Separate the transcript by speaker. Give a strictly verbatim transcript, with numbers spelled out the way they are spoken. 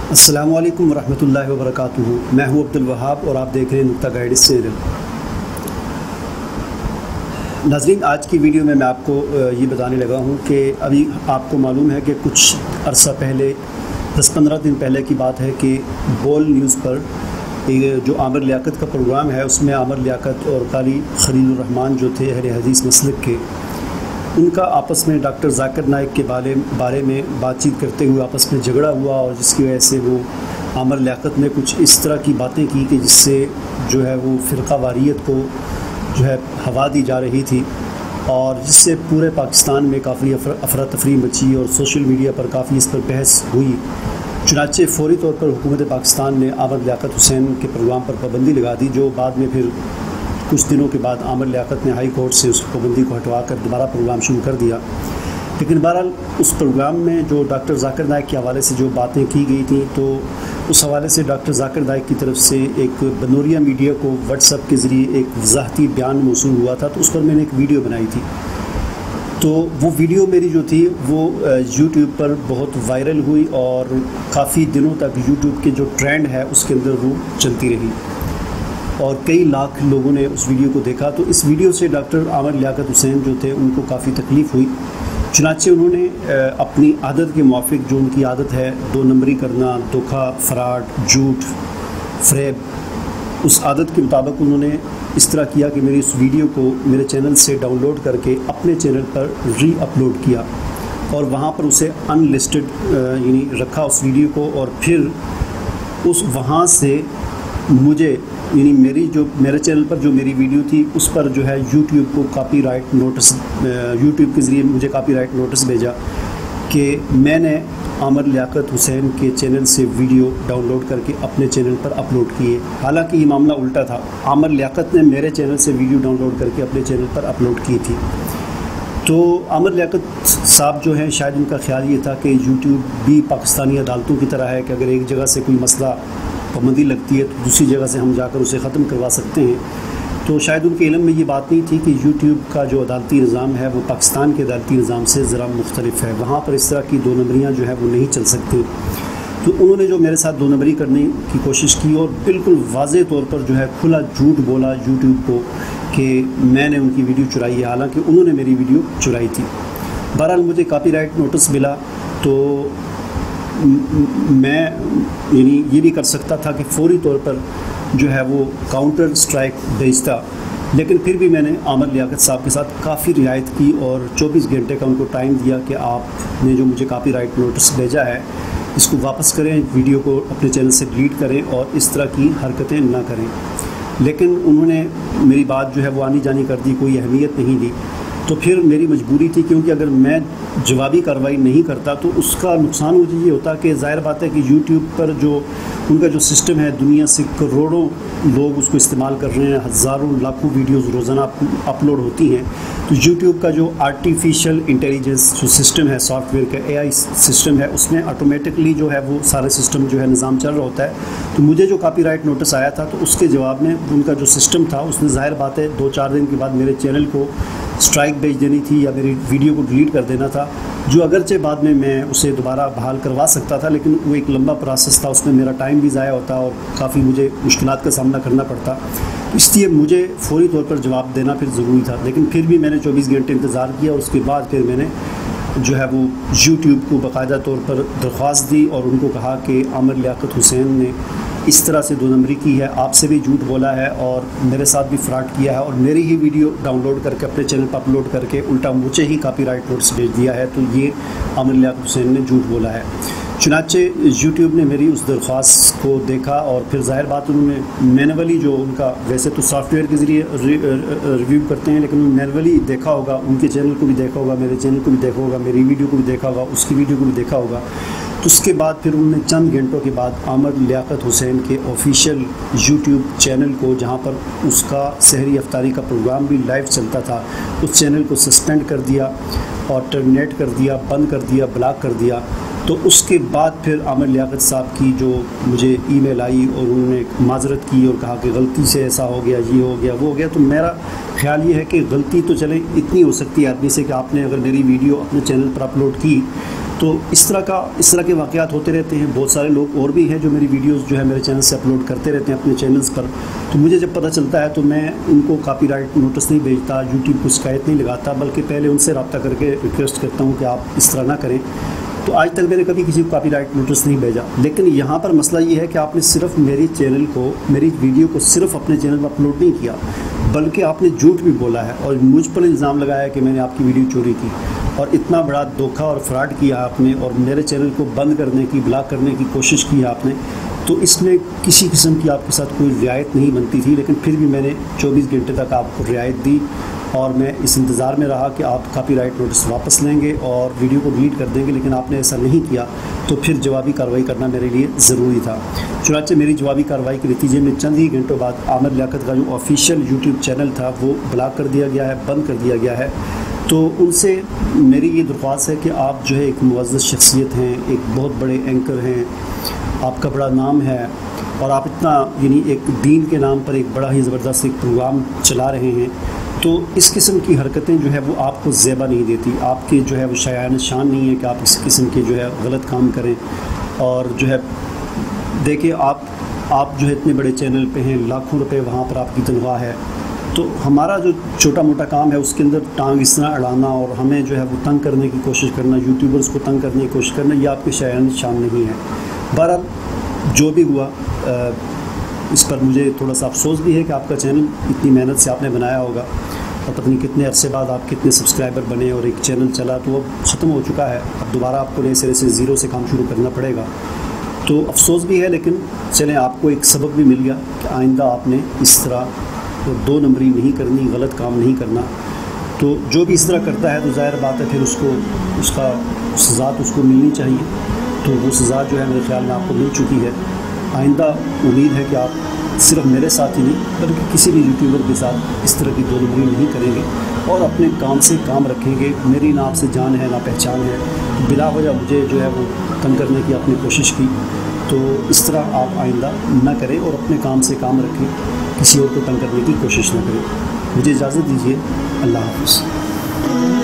Speaker 1: السلام علیکم ورحمۃ اللہ وبرکاتہ۔ میں ہوں عبد الوہاب اور آپ دیکھ رہے ہیں نقطہ گائیڈ چینل۔ ناظرین، آج کی ویڈیو میں میں آپ کو یہ بتانے لگا ہوں کہ ابھی آپ کو معلوم ہے کہ کچھ عرصہ پہلے دس پندرہ دن پہلے کی بات ہے کہ بول نیوز پر جو عامر لیاقت کا پروگرام ہے اس میں عامر لیاقت اور قاری خلیل الرحمان جو تھے اہل حدیث مسلک کے، ان کا آپس میں ڈاکٹر ذاکر نائک کے بارے بارے میں بات چیت کرتے ہوئے آپس میں جھگڑا ہوا، اور جس کی وجہ سے وہ عامر لیاقت نے کچھ اس طرح کی باتیں کی کہ جس سے جو ہے وہ فرقہ واریت کو جو ہے ہوا دی جا رہی تھی، اور جس سے پورے پاکستان میں کافی افراتفری مچی اور سوشل میڈیا پر کافی اس پر بحث ہوئی۔ چنانچہ فوری طور پر حکومت پاکستان نے عامر لیاقت حسین کے پروگرام پر پابندی لگا دی، جو بعد میں پھر کچھ دنوں کے بعد عامر لیاقت نے ہائی کورٹ سے اس پابندی کو ہٹوا کر دوبارہ پروگرام شروع کر دیا۔ لیکن بہرحال اس پروگرام میں جو ڈاکٹر ذاکر نائک کے حوالے سے جو باتیں کی گئی تھیں، تو اس حوالے سے ڈاکٹر ذاکر نائک کی طرف سے ایک بنوریا میڈیا کو واٹس ایپ کے ذریعے ایک وضاحتی بیان موصول ہوا تھا، تو اس پر میں نے ایک ویڈیو بنائی تھی۔ تو وہ ویڈیو میری جو تھی وہ یوٹیوب پر بہت وائرل ہوئی، اور کافی دنوں تک یوٹیوب کے جو ٹرینڈ ہے اس کے اندر وہ چلتی رہی، اور کئی لاکھ لوگوں نے اس ویڈیو کو دیکھا۔ تو اس ویڈیو سے ڈاکٹر عامر لیاقت حسین جو تھے ان کو کافی تکلیف ہوئی، چنانچہ انہوں نے اپنی عادت کے موافق، جو ان کی عادت ہے دو نمبری کرنا، دھوکہ، فراڈ، جھوٹ، فریب، اس عادت کے مطابق انہوں نے اس طرح کیا کہ میری اس ویڈیو کو میرے چینل سے ڈاؤن لوڈ کر کے اپنے چینل پر ری اپلوڈ کیا، اور وہاں پر اسے ان لسٹڈ یعنی رکھا اس ویڈیو کو، اور پھر اس وہاں سے مجھے یعنی میری جو میرے چینل پر جو میری ویڈیو تھی اس پر جو ہے یوٹیوب کو کاپی رائٹ نوٹس یوٹیوب کے ذریعے مجھے کاپی رائٹ نوٹس بھیجا کہ میں نے عامر لیاقت حسین کے چینل سے ویڈیو ڈاؤن لوڈ کر کے اپنے چینل پر اپلوڈ کیے۔ حالانکہ یہ معاملہ الٹا تھا، عامر لیاقت نے میرے چینل سے ویڈیو ڈاؤن لوڈ کر کے اپنے چینل پر اپلوڈ کی تھی۔ تو عامر لیاقت صاحب جو ہیں، شاید ان کا خیال یہ تھا کہ یوٹیوب بھی پاکستانی عدالتوں کی طرح ہے کہ اگر ایک جگہ سے کوئی مسئلہ پابندی لگتی ہے تو دوسری جگہ سے ہم جا کر اسے ختم کروا سکتے ہیں۔ تو شاید ان کے علم میں یہ بات نہیں تھی کہ یوٹیوب کا جو عدالتی نظام ہے وہ پاکستان کے عدالتی نظام سے ذرا مختلف ہے، وہاں پر اس طرح کی دو نمبریاں جو ہے وہ نہیں چل سکتی۔ تو انہوں نے جو میرے ساتھ دو نمبری کرنے کی کوشش کی، اور بالکل واضح طور پر جو ہے کھلا جھوٹ بولا یوٹیوب کو کہ میں نے ان کی ویڈیو چرائی ہے، حالانکہ انہوں نے میری ویڈیو چرائی تھی۔ بہرحال مجھے کاپی رائٹ نوٹس ملا، تو میں یعنی یہ بھی کر سکتا تھا کہ فوری طور پر جو ہے وہ کاؤنٹر سٹرائک بھیجتا، لیکن پھر بھی میں نے عامر لیاقت صاحب کے ساتھ کافی رعایت کی، اور چوبیس گھنٹے کا ان کو ٹائم دیا کہ آپ نے جو مجھے کاپی رائٹ نوٹس بھیجا ہے اس کو واپس کریں، ویڈیو کو اپنے چینل سے ڈیلیٹ کریں اور اس طرح کی حرکتیں نہ کریں۔ لیکن انہوں نے میری بات جو ہے وہ آنی جانی کر دی، کوئی اہمیت نہیں دی۔ تو پھر میری مجبوری تھی، کیونکہ اگر میں جوابی کارروائی نہیں کرتا تو اس کا نقصان مجھے یہ ہوتا کہ ظاہر بات ہے کہ یوٹیوب پر جو ان کا جو سسٹم ہے، دنیا سے کروڑوں لوگ اس کو استعمال کر رہے ہیں، ہزاروں لاکھوں ویڈیوز روزانہ اپلوڈ ہوتی ہیں، تو یوٹیوب کا جو آرٹیفیشل انٹیلیجنس جو سسٹم ہے، سافٹ ویئر کا اے آئی سسٹم ہے، اس میں آٹومیٹکلی جو ہے وہ سارے سسٹم جو ہے نظام چل رہا ہوتا ہے۔ تو مجھے جو کاپی رائٹ نوٹس آیا تھا، تو اس کے جواب میں ان کا جو سسٹم تھا اس نے ظاہر بات ہے دو چار دن کے بعد میرے چینل کو اسٹرائک بھیج دینی تھی یا میری ویڈیو کو ڈیلیٹ کر دینا تھا، جو اگرچہ بعد میں میں اسے دوبارہ بحال کروا سکتا تھا، لیکن وہ ایک لمبا پروسیس تھا، اس میں میرا ٹائم بھی ضائع ہوتا اور کافی مجھے مشکلات کا سامنا کرنا پڑتا، اس لیے مجھے فوری طور پر جواب دینا پھر ضروری تھا۔ لیکن پھر بھی میں نے چوبیس گھنٹے انتظار کیا، اور اس کے بعد پھر میں نے جو ہے وہ یوٹیوب کو باقاعدہ طور پر درخواست دی اور ان کو کہا کہ عامر لیاقت حسین نے اس طرح سے دو نمبری کی ہے، آپ سے بھی جھوٹ بولا ہے اور میرے ساتھ بھی فراڈ کیا ہے، اور میری ہی ویڈیو ڈاؤن لوڈ کر کے اپنے چینل پر اپلوڈ کر کے الٹا مجھے ہی کاپی رائٹ نوٹس بھیج دیا ہے، تو یہ عامر لیاقت حسین نے جھوٹ بولا ہے۔ چنانچہ یوٹیوب نے میری اس درخواست کو دیکھا، اور پھر ظاہر بات انہوں نے مینولی جو ان کا ویسے تو سافٹ ویئر کے ذریعے ریویو کرتے ہیں، لیکن انہوں نے مینولی دیکھا ہوگا، ان کے چینل کو بھی دیکھا ہوگا، میرے چینل کو بھی دیکھا ہوگا، میری ویڈیو کو بھی دیکھا ہوگا، اس کی ویڈیو کو بھی دیکھا ہوگا۔ تو اس کے بعد پھر انہوں نے چند گھنٹوں کے بعد عامر لیاقت حسین کے آفیشیل یوٹیوب چینل کو، جہاں پر اس کا سحری افطاری کا پروگرام بھی لائیو چلتا تھا، اس چینل کو سسپینڈ کر دیا اور ٹرمینیٹ کر دیا، بند کر دیا، بلاک کر دیا۔ تو اس کے بعد پھر عامر لیاقت صاحب کی جو مجھے ای میل آئی اور انہوں نے معذرت کی اور کہا کہ غلطی سے ایسا ہو گیا، یہ ہو گیا، وہ ہو گیا، تو میرا خیال یہ ہے کہ غلطی تو چلے اتنی ہو سکتی ہے آدمی سے کہ آپ نے اگر میری ویڈیو اپنے چینل پر اپلوڈ کی تو اس طرح کا اس طرح کے واقعات ہوتے رہتے ہیں. بہت سارے لوگ اور بھی ہیں جو میری ویڈیوز جو ہے میرے چینل سے اپلوڈ کرتے رہتے ہیں اپنے چینلز پر. تو مجھے جب پتہ چلتا ہے تو میں ان کو کاپی رائٹ نوٹس نہیں بھیجتا، یوٹیوب کو شکایت نہیں لگاتا، بلکہ پہلے ان سے رابطہ کر کے ریکویسٹ کرتا ہوں کہ آپ اس طرح نہ کریں. تو آج تک میں نے کبھی کسی کو کاپی رائٹ نوٹس نہیں بھیجا. لیکن یہاں پر مسئلہ یہ ہے کہ آپ نے صرف میری چینل کو میری ویڈیو کو صرف اپنے چینل پر اپلوڈ نہیں کیا، بلکہ آپ نے جھوٹ بھی بولا ہے اور مجھ پر الزام لگایا کہ میں نے آپ کی ویڈیو چوری کی. اور اتنا بڑا دھوکہ اور فراڈ کیا آپ نے اور میرے چینل کو بند کرنے کی، بلاک کرنے کی کوشش کی آپ نے. تو اس میں کسی قسم کی آپ کے ساتھ کوئی رعایت نہیں بنتی تھی، لیکن پھر بھی میں نے چوبیس گھنٹے تک آپ کو رعایت دی اور میں اس انتظار میں رہا کہ آپ کاپی رائٹ نوٹس واپس لیں گے اور ویڈیو کو ڈیلیٹ کر دیں گے. لیکن آپ نے ایسا نہیں کیا، تو پھر جوابی کارروائی کرنا میرے لیے ضروری تھا. چنانچہ میری جوابی کارروائی کے نتیجے میں چند ہی گھنٹوں بعد عامر لیاقت کا جو آفیشیل یوٹیوب چینل تھا وہ بلاک کر دیا گیا ہے، بند کر دیا گیا ہے. تو ان سے میری یہ درخواست ہے کہ آپ جو ہے ایک معزز شخصیت ہیں، ایک بہت بڑے اینکر ہیں، آپ کا بڑا نام ہے اور آپ اتنا یعنی ایک دین کے نام پر ایک بڑا ہی زبردست ایک پروگرام چلا رہے ہیں. تو اس قسم کی حرکتیں جو ہے وہ آپ کو زیبا نہیں دیتی. آپ کے جو ہے وہ شایان شان نہیں ہے کہ آپ اس قسم کے جو ہے غلط کام کریں. اور جو ہے دیکھیں آپ آپ جو ہے اتنے بڑے چینل پہ ہیں، لاکھوں روپے وہاں پر آپ کی تنخواہ ہے. تو ہمارا جو چھوٹا موٹا کام ہے اس کے اندر ٹانگ اس طرح اڑانا اور ہمیں جو ہے وہ تنگ کرنے کی کوشش کرنا، یوٹیوبرز کو تنگ کرنے کی کوشش کرنا، یہ آپ کے شایان شان نہیں ہے. بہرحال جو بھی ہوا، اس پر مجھے تھوڑا سا افسوس بھی ہے کہ آپ کا چینل اتنی محنت سے آپ نے بنایا ہوگا اور پتہ نہیں کتنے عرصے بعد آپ کتنے سبسکرائبر بنے اور ایک چینل چلا تو وہ ختم ہو چکا ہے. اب دوبارہ آپ کو نئے سرے سے زیرو سے کام شروع کرنا پڑے گا. تو افسوس بھی ہے، لیکن چلیں آپ کو ایک سبق بھی مل گیا کہ آئندہ آپ نے اس طرح دو نمبری نہیں کرنی، غلط کام نہیں کرنا. تو جو بھی اس طرح کرتا ہے تو ظاہر بات ہے پھر اس کو اس کا سزا تو اس کو ملنی چاہیے. تو وہ سزا جو ہے میرے خیال میں آپ کو مل چکی ہے. آئندہ امید ہے کہ آپ صرف میرے ساتھ ہی نہیں بلکہ کسی بھی یوٹیوبر کے ساتھ اس طرح کی دو نمبری نہیں کریں گے اور اپنے کام سے کام رکھیں گے. میری نہ آپ سے جان ہے نہ پہچان ہے، بلا وجہ مجھے جو ہے وہ تنگ کرنے کی آپ نے کوشش کی. تو اس طرح آپ آئندہ نہ کریں اور اپنے کام سے کام رکھیں، کسی اور کو تنگ کرنے کی کوشش نہ کریں. مجھے اجازت دیجیے. اللہ حافظ.